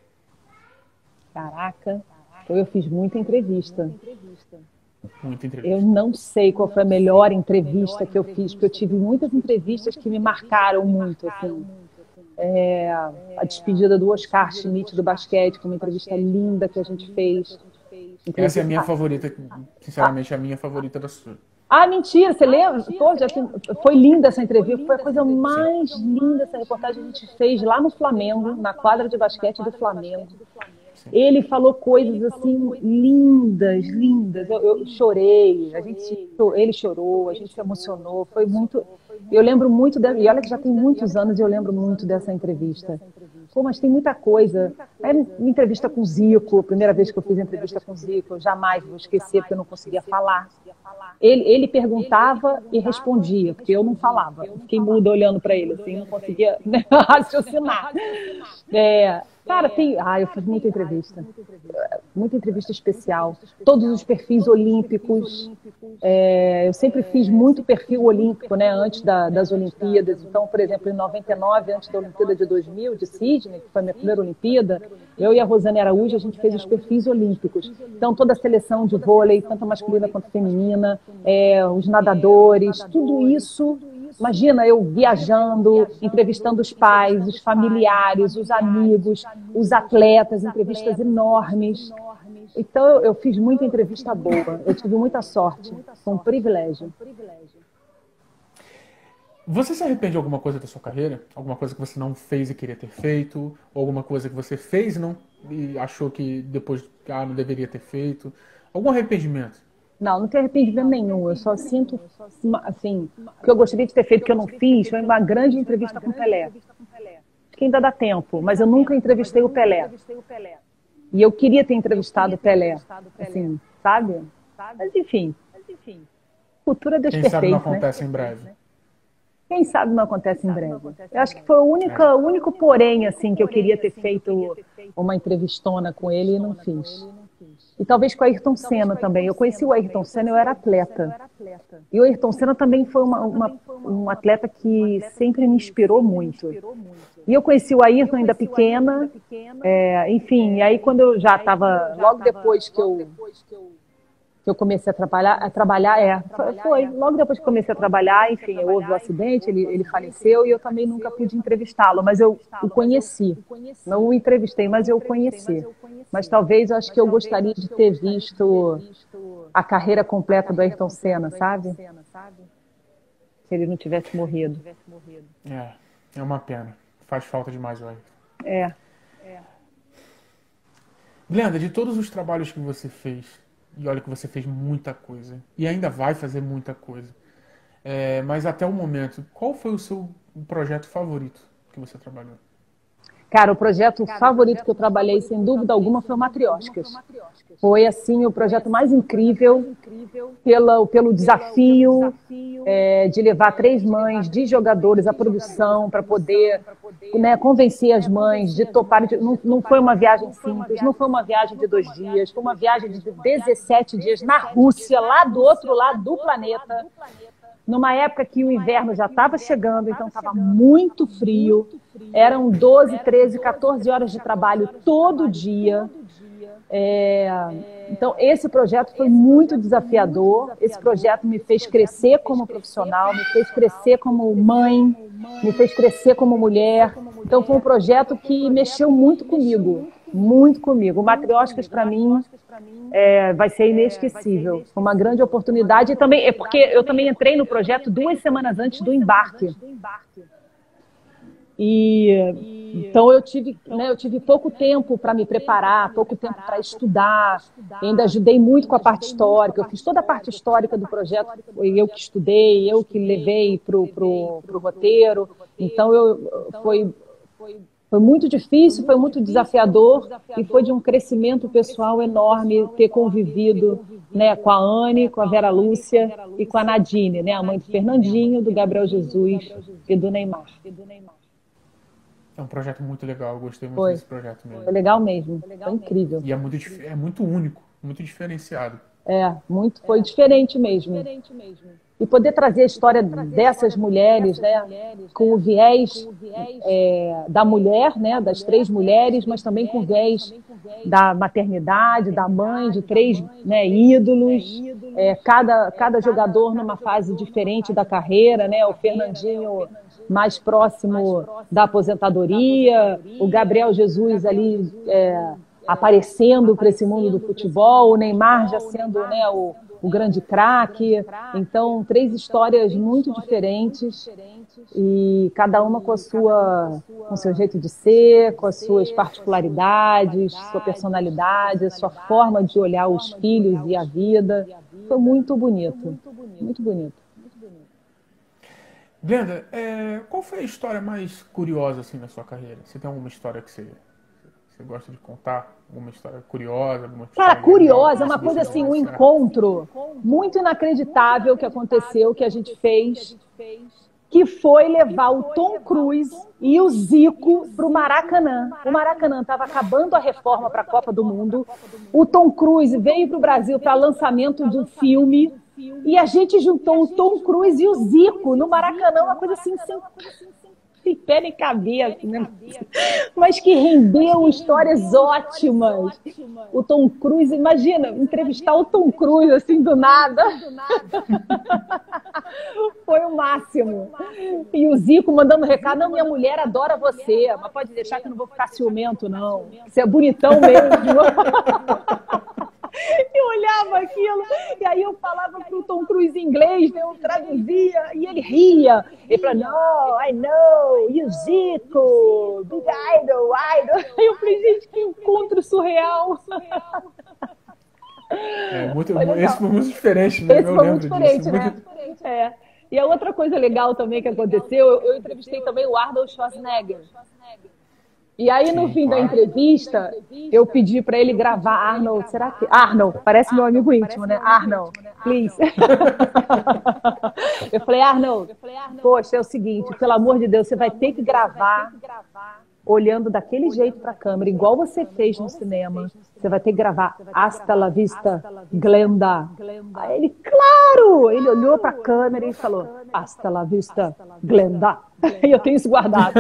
Caraca, eu fiz muita entrevista. Muita entrevista. Eu não sei qual foi a melhor entrevista que eu fiz, porque eu tive muitas entrevistas que me marcaram muito, assim. A despedida do Oscar Schmidt do basquete, foi uma entrevista linda que a gente fez. Essa é a minha favorita, sinceramente, a minha favorita da sua. Ah, mentira, você lembra? Pô, foi linda essa entrevista, foi a coisa mais linda essa reportagem que a gente fez lá no Flamengo, na quadra de basquete do Flamengo. Ele falou coisas assim lindas, lindas. Eu chorei, ele chorou, a gente se emocionou. Foi muito. Eu lembro muito dela, e olha que já tem muitos anos e eu lembro muito dessa entrevista. Pô, mas tem muita coisa. Entrevista com o Zico, a primeira vez que eu fiz entrevista com o Zico, eu jamais vou esquecer, porque eu não conseguia falar. Ele perguntava e respondia, porque eu não falava. Eu fiquei muda olhando para ele, assim, não conseguia raciocinar. Cara, eu fiz muita entrevista especial, todos os perfis olímpicos, eu sempre fiz muito perfil olímpico, né, antes das Olimpíadas. Então, por exemplo, em 99, antes da Olimpíada de 2000, de Sydney, que foi a minha primeira Olimpíada, eu e a Rosane Araújo, a gente fez os perfis olímpicos. Então, toda a seleção de vôlei, tanto masculina quanto feminina, os nadadores, tudo isso. Imagina eu viajando, entrevistando os pais, os familiares, os amigos, os atletas, entrevistas enormes. Então, eu fiz muita entrevista boa. Eu tive muita sorte. Foi um privilégio. Você se arrepende de alguma coisa da sua carreira? Alguma coisa que você não fez e queria ter feito? Ou alguma coisa que você fez e achou que depois não deveria ter feito? Algum arrependimento? Não tenho arrependimento nenhum. Eu só sinto, assim, o que eu gostaria de ter feito que eu não fiz foi uma grande entrevista com o Pelé. Acho que ainda dá tempo, mas eu nunca entrevistei o Pelé. E eu queria ter entrevistado o Pelé, assim, sabe? Mas enfim, cultura Deus perfeito, né? Quem sabe não acontece em breve. Quem sabe não acontece em breve. Eu acho que foi o único porém, assim, que eu queria ter feito uma entrevistona com ele e não fiz. E talvez com o Ayrton Senna também. Eu conheci o Ayrton Senna, eu era atleta. E o Ayrton Senna também foi um atleta que sempre me inspirou muito. E eu conheci o Ayrton ainda pequena, enfim, e aí quando eu já estava, logo depois que eu comecei a trabalhar, foi logo depois que comecei a trabalhar, enfim, houve o acidente, ele faleceu e eu também nunca pude entrevistá-lo, mas eu o conheci. Não o entrevistei, mas eu o conheci. Mas talvez eu acho que eu gostaria de ter visto a carreira completa do Ayrton Senna, sabe? Se ele não tivesse morrido. É uma pena. Faz falta demais o Ayrton. Glenda, de todos os trabalhos que você fez, e olha que você fez muita coisa, e ainda vai fazer muita coisa, mas até o momento, qual foi o seu projeto favorito que você trabalhou? Cara, o projeto favorito que eu trabalhei, sem dúvida alguma, foi o Matriósticas. Foi, assim, o projeto mais incrível pelo desafio de levar 3 mães de jogadores à produção para poder, né, convencer as mães de toparem. Não foi uma viagem simples, não foi uma viagem de 2 dias, foi uma viagem de 17 dias na Rússia, lá do outro lado do planeta. Numa época que o inverno já estava chegando, então estava muito frio. Eram 12, 13, 14 horas de trabalho todo dia. Então, esse projeto foi muito desafiador. Esse projeto me fez crescer como profissional, me fez crescer como mãe, me fez crescer como mulher. Então, foi um projeto que mexeu muito comigo, muito comigo. O Matriósticas, para mim, vai ser inesquecível. Foi uma grande oportunidade. E também, porque eu também entrei no projeto 2 semanas antes do embarque. Então eu tive pouco tempo para me preparar, pouco tempo para estudar. Ainda ajudei muito com a parte histórica. Eu fiz toda a parte histórica do projeto, foi eu que estudei, eu que levei para o roteiro. Então foi muito difícil, foi muito desafiador e foi de um crescimento pessoal enorme ter convivido, né, com a Anne, com a Vera Lúcia e com a Nadine, né, a mãe do Fernandinho, do Gabriel Jesus e do Neymar. É um projeto muito legal, eu gostei muito desse projeto mesmo. Foi legal mesmo, foi incrível. E é muito único, muito diferenciado. Foi diferente mesmo. E poder trazer a história dessas mulheres, né, com o viés da mulher, né, das 3 mulheres, mas também com o viés da maternidade, da mãe, de 3, né, ídolos, cada jogador numa fase diferente da carreira, né, o Fernandinho mais próximo da aposentadoria, o Gabriel Jesus ali aparecendo para esse mundo do futebol, o Neymar já sendo, né, o grande craque. Então, 3 histórias muito diferentes e cada uma com o seu jeito de ser, com as suas particularidades, sua personalidade, sua forma de olhar os filhos e a vida. Foi muito bonito, muito bonito. Glenda, qual foi a história mais curiosa assim na sua carreira? Você tem alguma história que você gosta de contar? Alguma história curiosa? Cara, curiosa, uma coisa assim, um encontro muito inacreditável que aconteceu, que a gente fez, que foi levar o Tom Cruise e o Zico para o Maracanã. O Maracanã estava acabando a reforma para a Copa do Mundo. O Tom Cruise veio para o Brasil para lançamento de um filme e a gente juntou o Tom Cruise e o Zico no Maracanã, uma coisa assim, sem pé nem cabeça, né? Mas que rendeu histórias ótimas. O Tom Cruise, imagina, entrevistar o Tom Cruise assim do nada. Foi o máximo. E o Zico mandando recado, não, minha mulher adora você, mas pode deixar que eu não vou ficar ciumento, não. Você é bonitão mesmo. Eu olhava aquilo, e aí eu falava para o Tom Cruise em inglês, né, eu traduzia, e ele ria. Ele falou, no, I know, you Zico, big idol. Aí eu falei, gente, que encontro surreal. Esse foi muito diferente, né? Esse foi muito diferente, né? E a outra coisa legal também que aconteceu, eu entrevistei também o Arnold Schwarzenegger. E aí, no fim da entrevista, eu pedi para ele gravar Arnold. Será que... Arnold, parece meu amigo íntimo, né? Arnold, please. Eu falei, Arnold, poxa, é o seguinte, pelo amor de Deus, você vai ter que gravar olhando daquele jeito para a câmera, igual você fez no cinema. Você vai ter que gravar Hasta la vista, Glenda. Aí ele, claro! Ele olhou para a câmera e falou, Hasta la vista, Glenda. E eu tenho isso guardado.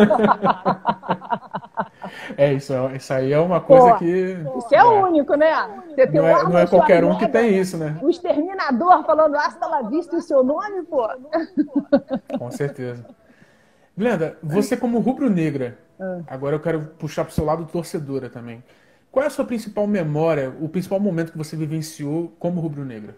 Isso aí é uma coisa que... Isso é único, né? Você tem não é qualquer um que tem isso, né? O Exterminador falando Hasta la vista e o seu nome, pô. Com certeza. Glenda, você como rubro-negra, agora eu quero puxar para o seu lado torcedora também. Qual é a sua principal memória, o principal momento que você vivenciou como rubro-negra?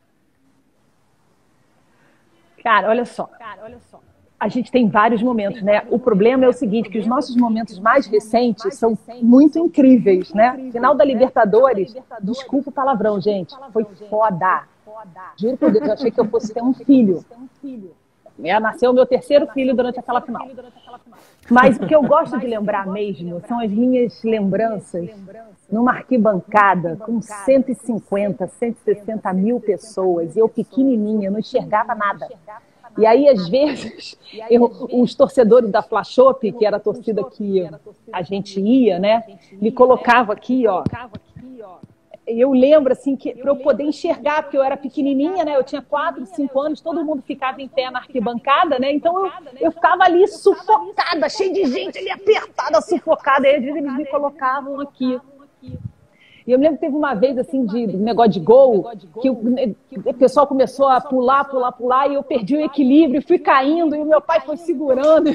Cara, olha só. A gente tem vários momentos, né? O problema é o seguinte, que os nossos momentos mais recentes são muito incríveis, né? Final da Libertadores, desculpa o palavrão, gente, foi foda. Juro por Deus, eu achei que eu fosse ter um filho. Nasceu o meu 3º filho durante aquela final. Mas o que eu gosto de lembrar mesmo são as minhas lembranças numa arquibancada com 150, 160 mil pessoas, e eu pequenininha, não enxergava nada. E aí, às vezes, os torcedores da Flashop, que era a torcida que a gente ia, né, me colocava aqui, ó. Eu lembro, assim, que para eu poder enxergar, porque eu era pequenininha, né, eu tinha 4, 5 anos, todo mundo ficava em pé na arquibancada, né, então eu ficava ali sufocada, cheia de gente ali apertada, sufocada, aí às vezes eles me colocavam aqui. E eu me lembro que teve uma vez, assim, de negócio de gol, que o pessoal começou a pular, e eu perdi o equilíbrio, fui caindo, e o meu pai foi segurando.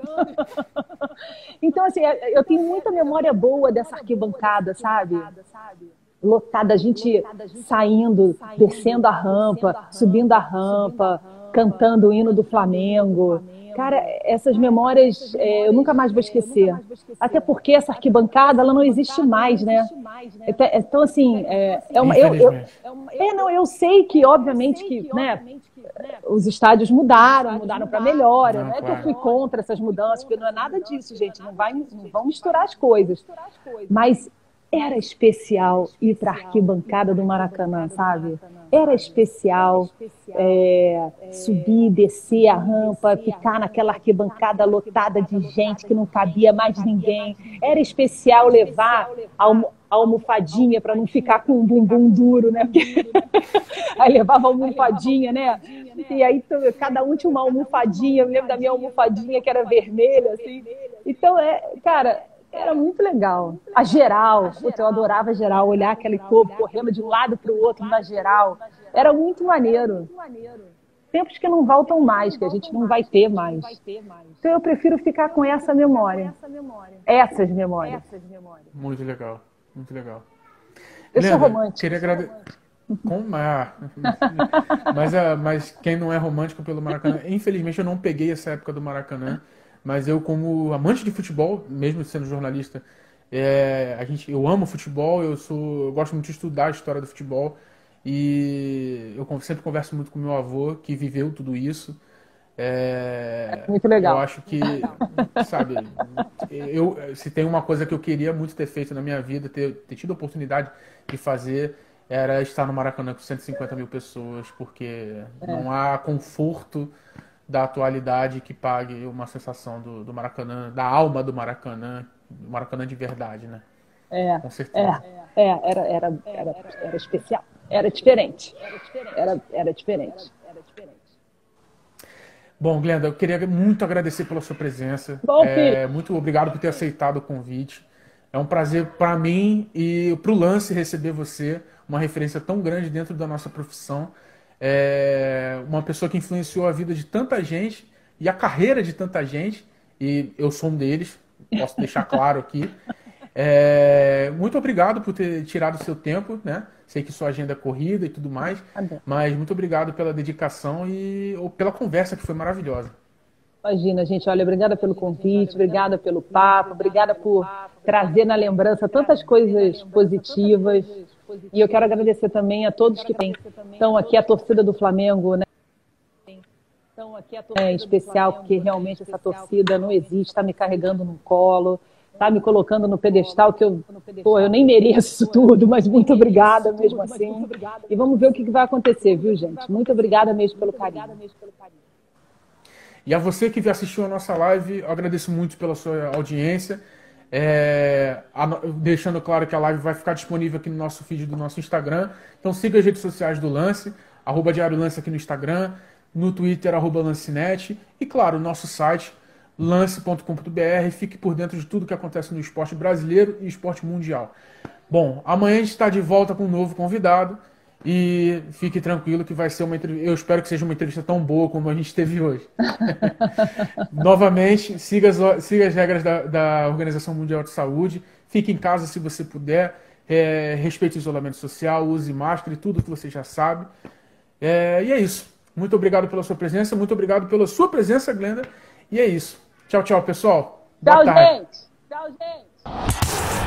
Então, assim, eu tenho muita memória boa dessa arquibancada, sabe? Lotada, a gente saindo, descendo a rampa, subindo a rampa, cantando o hino do Flamengo. Cara, essas memórias eu nunca mais vou esquecer. Até porque essa arquibancada ela não existe mais, né? Então, assim, eu sei que, obviamente, que, né, os estádios mudaram para melhor. Não é que eu fui contra essas mudanças, porque não é nada disso, gente. Não vão misturar as coisas. Mas era especial ir para a arquibancada do Maracanã, sabe? Era especial subir, descer a rampa, ficar naquela arquibancada lotada de gente que não cabia mais ninguém. Era especial levar a almofadinha para não ficar com um bumbum duro, né? Aí levava a almofadinha, né? E aí cada um tinha uma almofadinha. Eu lembro da minha almofadinha que era vermelha, assim. Então, cara, era muito legal. A geral, eu adorava a geral, olhar aquele povo correndo de um lado para o outro na geral. Era muito maneiro. Tempos que não voltam mais, que a gente não vai ter mais. Então eu prefiro ficar com essa memória. Essas memórias. Muito legal, muito legal. Eu sou romântica. Queria agradecer. Mas quem não é romântico pelo Maracanã, infelizmente eu não peguei essa época do Maracanã. Mas eu, como amante de futebol, mesmo sendo jornalista, eu amo futebol, eu gosto muito de estudar a história do futebol. E eu sempre converso muito com meu avô, que viveu tudo isso. Muito legal. Eu acho que, sabe, se tem uma coisa que eu queria muito ter feito na minha vida, ter tido a oportunidade de fazer, era estar no Maracanã com 150 mil pessoas, porque não há conforto da atualidade que pague uma sensação do Maracanã, da alma do Maracanã de verdade, né? Com certeza. Era especial. Era diferente. Era diferente. Bom, Glenda, eu queria muito agradecer pela sua presença. Muito obrigado por ter aceitado o convite. É um prazer para mim e para o Lance receber você, uma referência tão grande dentro da nossa profissão. Uma pessoa que influenciou a vida de tanta gente e a carreira de tanta gente, e eu sou um deles, posso deixar claro aqui. Muito obrigado por ter tirado o seu tempo, né? Sei que sua agenda é corrida e tudo mais, mas muito obrigado pela dedicação e pela conversa que foi maravilhosa. Imagina, gente, olha, obrigada pelo convite, obrigada pelo papo, obrigada por trazer na lembrança tantas coisas positivas. E eu quero agradecer também a todos que estão aqui, a torcida do Flamengo, né? Em especial, porque realmente essa torcida não existe, está me carregando no colo, está me colocando no pedestal que eu nem mereço isso tudo, mas muito obrigada mesmo assim. E vamos ver o que vai acontecer, viu, gente? Muito obrigada mesmo pelo carinho. E a você que assistiu a nossa live, eu agradeço muito pela sua audiência. Deixando claro que a live vai ficar disponível aqui no nosso feed do nosso Instagram. Então siga as redes sociais do Lance, @DiarioLance aqui no Instagram, no Twitter, @LanceNet, e claro, o nosso site, lance.com.br. Fique por dentro de tudo que acontece no esporte brasileiro e esporte mundial. Bom, amanhã a gente está de volta com um novo convidado. E fique tranquilo que vai ser uma entrevista. Eu espero que seja uma entrevista tão boa como a gente teve hoje. Novamente, siga as regras da Organização Mundial de Saúde. Fique em casa se você puder. Respeite o isolamento social, use máscara e tudo que você já sabe. E é isso. Muito obrigado pela sua presença. Muito obrigado pela sua presença, Glenda. E é isso. Tchau, tchau, pessoal. Tchau, gente. Tchau, gente.